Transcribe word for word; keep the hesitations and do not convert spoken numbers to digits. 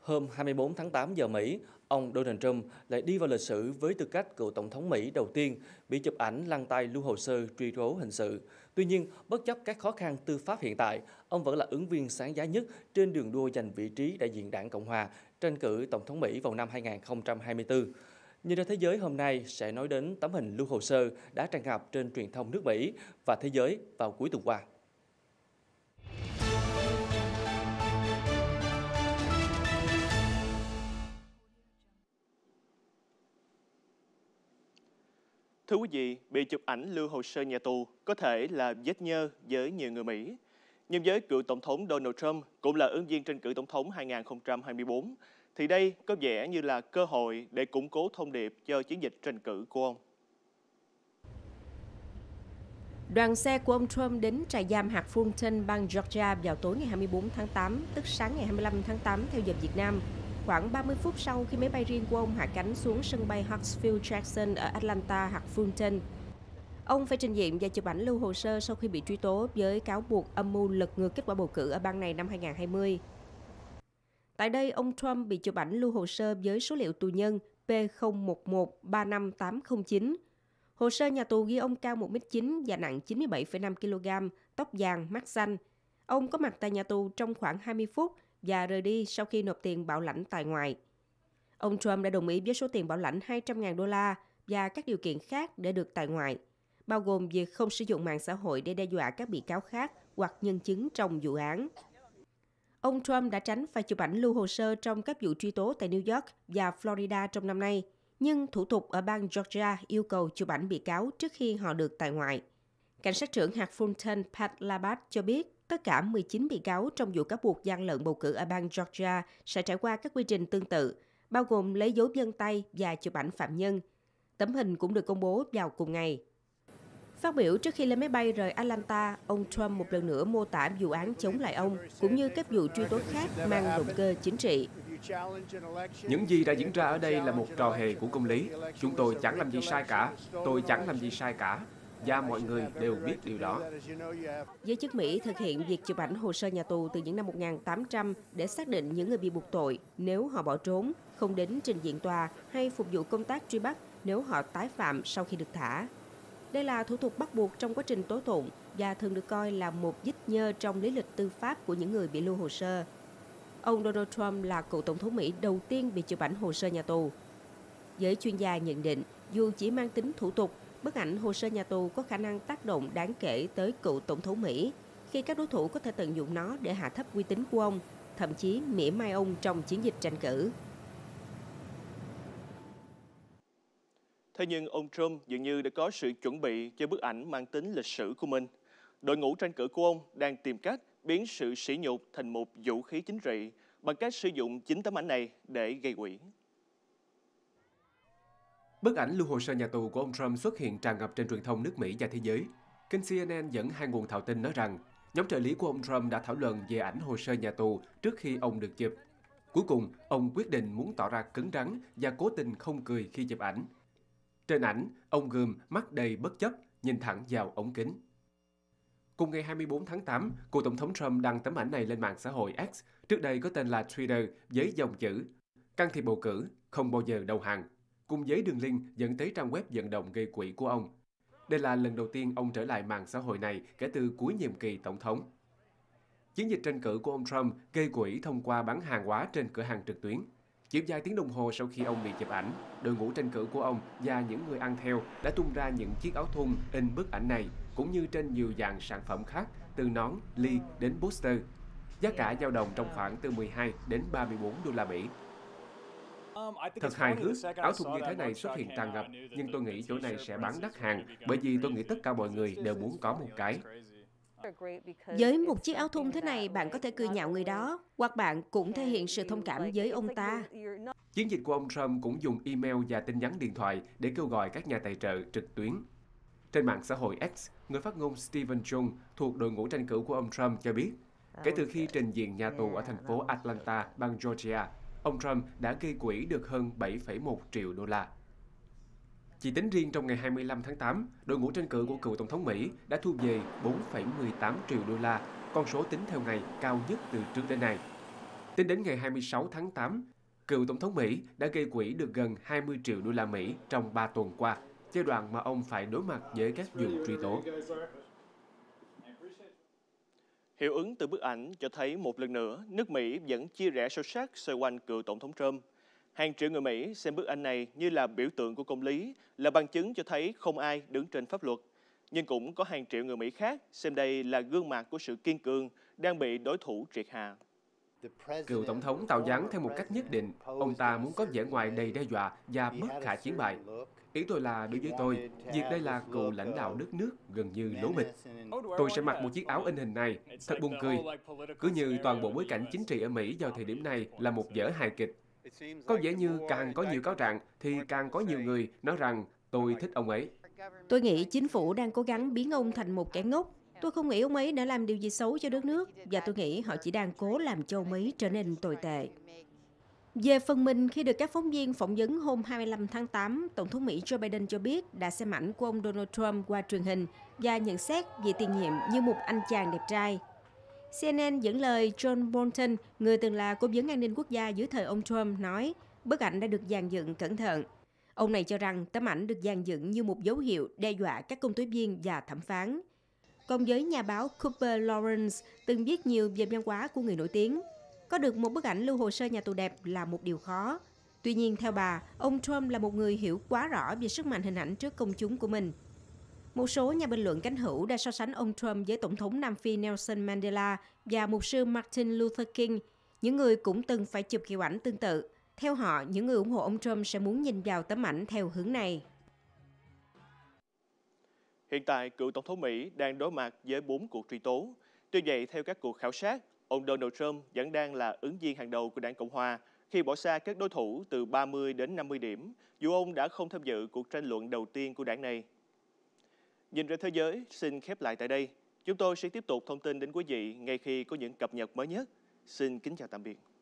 Hôm hai mươi tư tháng tám giờ Mỹ, ông Donald Trump lại đi vào lịch sử với tư cách cựu tổng thống Mỹ đầu tiên bị chụp ảnh lăn tay lưu hồ sơ truy tố hình sự. Tuy nhiên, bất chấp các khó khăn tư pháp hiện tại, ông vẫn là ứng viên sáng giá nhất trên đường đua giành vị trí đại diện đảng Cộng hòa tranh cử tổng thống Mỹ vào năm hai nghìn không trăm hai mươi tư. Nhìn ra thế giới hôm nay sẽ nói đến tấm hình lưu hồ sơ đã tràn ngập trên truyền thông nước Mỹ và thế giới vào cuối tuần qua. Thưa quý vị, bị chụp ảnh lưu hồ sơ nhà tù có thể là vết nhơ với nhiều người Mỹ. Nhưng với cựu Tổng thống Donald Trump cũng là ứng viên tranh cử Tổng thống hai nghìn không trăm hai mươi tư, thì đây có vẻ như là cơ hội để củng cố thông điệp cho chiến dịch tranh cử của ông. Đoàn xe của ông Trump đến trại giam hạt Fulton, bang Georgia vào tối ngày hai mươi tư tháng tám, tức sáng ngày hai mươi lăm tháng tám theo giờ Việt Nam. Khoảng ba mươi phút sau khi máy bay riêng của ông hạ cánh xuống sân bay Hartsfield-Jackson ở Atlanta, hạt Fulton. Ông phải trình diện và chụp ảnh lưu hồ sơ sau khi bị truy tố với cáo buộc âm mưu lật ngược kết quả bầu cử ở bang này năm hai nghìn không trăm hai mươi. Tại đây, ông Trump bị chụp ảnh lưu hồ sơ với số liệu tù nhân P không một một ba năm tám không chín. Hồ sơ nhà tù ghi ông cao một mét chín và nặng chín mươi bảy phẩy năm ki lô gam, tóc vàng, mắt xanh. Ông có mặt tại nhà tù trong khoảng hai mươi phút và rời đi sau khi nộp tiền bảo lãnh tại ngoại. Ông Trump đã đồng ý với số tiền bảo lãnh hai trăm nghìn đô la và các điều kiện khác để được tại ngoại, bao gồm việc không sử dụng mạng xã hội để đe dọa các bị cáo khác hoặc nhân chứng trong vụ án. Ông Trump đã tránh phải chụp ảnh lưu hồ sơ trong các vụ truy tố tại New York và Florida trong năm nay, nhưng thủ tục ở bang Georgia yêu cầu chụp ảnh bị cáo trước khi họ được tại ngoại. Cảnh sát trưởng hạt Fulton Pat Labat cho biết tất cả mười chín bị cáo trong vụ cáo buộc gian lận bầu cử ở bang Georgia sẽ trải qua các quy trình tương tự, bao gồm lấy dấu vân tay và chụp ảnh phạm nhân. Tấm hình cũng được công bố vào cùng ngày. Phát biểu trước khi lên máy bay rời Atlanta, ông Trump một lần nữa mô tả vụ án chống lại ông, cũng như các vụ truy tố khác mang động cơ chính trị. Những gì đã diễn ra ở đây là một trò hề của công lý. Chúng tôi chẳng làm gì sai cả. Tôi chẳng làm gì sai cả. Và mọi người đều biết điều đó. Giới chức Mỹ thực hiện việc chụp ảnh hồ sơ nhà tù từ những năm một nghìn tám trăm để xác định những người bị buộc tội nếu họ bỏ trốn, không đến trình diện tòa hay phục vụ công tác truy bắt nếu họ tái phạm sau khi được thả. Đây là thủ tục bắt buộc trong quá trình tố tụng và thường được coi là một vết nhơ trong lý lịch tư pháp của những người bị lưu hồ sơ. Ông Donald Trump là cựu tổng thống Mỹ đầu tiên bị chụp ảnh hồ sơ nhà tù. Giới chuyên gia nhận định, dù chỉ mang tính thủ tục, bức ảnh hồ sơ nhà tù có khả năng tác động đáng kể tới cựu tổng thống Mỹ, khi các đối thủ có thể tận dụng nó để hạ thấp uy tín của ông, thậm chí mỉa mai ông trong chiến dịch tranh cử. Thế nhưng ông Trump dường như đã có sự chuẩn bị cho bức ảnh mang tính lịch sử của mình. Đội ngũ tranh cử của ông đang tìm cách biến sự sỉ nhục thành một vũ khí chính trị bằng cách sử dụng chính tấm ảnh này để gây quỹ. Bức ảnh lưu hồ sơ nhà tù của ông Trump xuất hiện tràn ngập trên truyền thông nước Mỹ và thế giới. Kênh C N N dẫn hai nguồn thạo tin nói rằng nhóm trợ lý của ông Trump đã thảo luận về ảnh hồ sơ nhà tù trước khi ông được chụp. Cuối cùng, ông quyết định muốn tỏ ra cứng rắn và cố tình không cười khi chụp ảnh. Trên ảnh, ông gườm mắt đầy bất chấp, nhìn thẳng vào ống kính. Cùng ngày hai mươi tư tháng tám, cựu tổng thống Trump đăng tấm ảnh này lên mạng xã hội X, trước đây có tên là Twitter, với dòng chữ can thiệp bầu cử, không bao giờ đầu hàng, cùng với đường link dẫn tới trang web vận động gây quỹ của ông. Đây là lần đầu tiên ông trở lại mạng xã hội này kể từ cuối nhiệm kỳ tổng thống. Chiến dịch tranh cử của ông Trump gây quỹ thông qua bán hàng hóa trên cửa hàng trực tuyến. Chỉ vài tiếng đồng hồ sau khi ông bị chụp ảnh, đội ngũ tranh cử của ông và những người ăn theo đã tung ra những chiếc áo thun in bức ảnh này, cũng như trên nhiều dạng sản phẩm khác, từ nón, ly đến poster. Giá cả dao động trong khoảng từ mười hai đến ba mươi tư đô la Mỹ. Thật hài hước, áo thun như thế này xuất hiện tràn ngập, nhưng tôi nghĩ chỗ này sẽ bán đắt hàng, bởi vì tôi nghĩ tất cả mọi người đều muốn có một cái. Với một chiếc áo thun thế này, bạn có thể cười nhạo người đó, hoặc bạn cũng thể hiện sự thông cảm với ông ta. Chiến dịch của ông Trump cũng dùng email và tin nhắn điện thoại để kêu gọi các nhà tài trợ trực tuyến. Trên mạng xã hội X, người phát ngôn Stephen Chung thuộc đội ngũ tranh cử của ông Trump cho biết, kể từ khi trình diện nhà tù ở thành phố Atlanta, bang Georgia, ông Trump đã gây quỹ được hơn bảy phẩy một triệu đô la. Chỉ tính riêng trong ngày hai mươi lăm tháng tám, đội ngũ tranh cử của cựu tổng thống Mỹ đã thu về bốn phẩy mười tám triệu đô la, con số tính theo ngày cao nhất từ trước đến nay. Tính đến ngày hai mươi sáu tháng tám, cựu Tổng thống Mỹ đã gây quỹ được gần hai mươi triệu đô la Mỹ trong ba tuần qua, giai đoạn mà ông phải đối mặt với các vụ truy tố. Hiệu ứng từ bức ảnh cho thấy một lần nữa, nước Mỹ vẫn chia rẽ sâu sắc xoay quanh cựu Tổng thống Trump. Hàng triệu người Mỹ xem bức ảnh này như là biểu tượng của công lý, là bằng chứng cho thấy không ai đứng trên pháp luật. Nhưng cũng có hàng triệu người Mỹ khác xem đây là gương mặt của sự kiên cường đang bị đối thủ triệt hạ. Cựu Tổng thống tạo dáng theo một cách nhất định, ông ta muốn có vẻ ngoài đầy đe dọa và bất khả chiến bại. Ý tôi là, đối với tôi, việc đây là cựu lãnh đạo đất nước gần như lố bịch. Tôi sẽ mặc một chiếc áo in hình này, thật buồn cười. Cứ như toàn bộ bối cảnh chính trị ở Mỹ vào thời điểm này là một vở hài kịch. Có vẻ như càng có nhiều cáo trạng thì càng có nhiều người nói rằng tôi thích ông ấy. Tôi nghĩ chính phủ đang cố gắng biến ông thành một kẻ ngốc. Tôi không nghĩ ông ấy đã làm điều gì xấu cho đất nước, và tôi nghĩ họ chỉ đang cố làm cho ông ấy trở nên tồi tệ. Về phần mình, khi được các phóng viên phỏng vấn hôm hai mươi lăm tháng tám, Tổng thống Mỹ Joe Biden cho biết đã xem ảnh của ông Donald Trump qua truyền hình và nhận xét về tiền nhiệm như một anh chàng đẹp trai. xê en en dẫn lời John Bolton, người từng là cố vấn an ninh quốc gia dưới thời ông Trump, nói bức ảnh đã được dàn dựng cẩn thận. Ông này cho rằng tấm ảnh được dàn dựng như một dấu hiệu đe dọa các công tố viên và thẩm phán. Còn với nhà báo Cooper Lawrence, từng viết nhiều về văn hóa của người nổi tiếng, có được một bức ảnh lưu hồ sơ nhà tù đẹp là một điều khó. Tuy nhiên, theo bà, ông Trump là một người hiểu quá rõ về sức mạnh hình ảnh trước công chúng của mình. Một số nhà bình luận cánh hữu đã so sánh ông Trump với Tổng thống Nam Phi Nelson Mandela và mục sư Martin Luther King, những người cũng từng phải chụp kiểu ảnh tương tự. Theo họ, những người ủng hộ ông Trump sẽ muốn nhìn vào tấm ảnh theo hướng này. Hiện tại, cựu Tổng thống Mỹ đang đối mặt với bốn cuộc truy tố. Tuy vậy, theo các cuộc khảo sát, ông Donald Trump vẫn đang là ứng viên hàng đầu của đảng Cộng Hòa khi bỏ xa các đối thủ từ ba mươi đến năm mươi điểm, dù ông đã không tham dự cuộc tranh luận đầu tiên của đảng này. Nhìn ra thế giới xin khép lại tại đây. Chúng tôi sẽ tiếp tục thông tin đến quý vị ngay khi có những cập nhật mới nhất. Xin kính chào tạm biệt.